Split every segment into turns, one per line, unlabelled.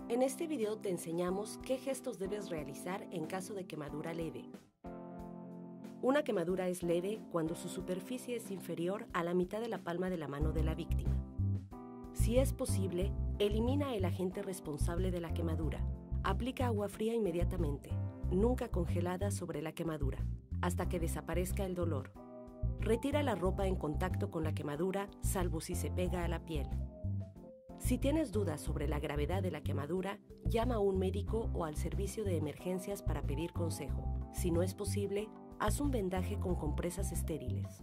En este video te enseñamos qué gestos debes realizar en caso de quemadura leve. Una quemadura es leve cuando su superficie es inferior a la mitad de la palma de la mano de la víctima. Si es posible, elimina el agente responsable de la quemadura. Aplica agua fría inmediatamente, nunca congelada sobre la quemadura, hasta que desaparezca el dolor. Retira la ropa en contacto con la quemadura, salvo si se pega a la piel. Si tienes dudas sobre la gravedad de la quemadura, llama a un médico o al servicio de emergencias para pedir consejo. Si no es posible, haz un vendaje con compresas estériles.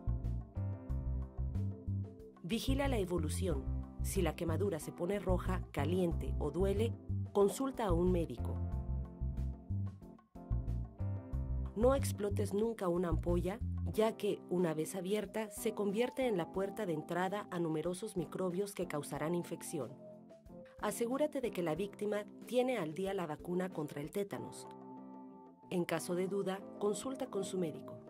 Vigila la evolución. Si la quemadura se pone roja, caliente o duele, consulta a un médico. No explotes nunca una ampolla, ya que, una vez abierta, se convierte en la puerta de entrada a numerosos microbios que causarán infección. Asegúrate de que la víctima tiene al día la vacuna contra el tétanos. En caso de duda, consulta con su médico.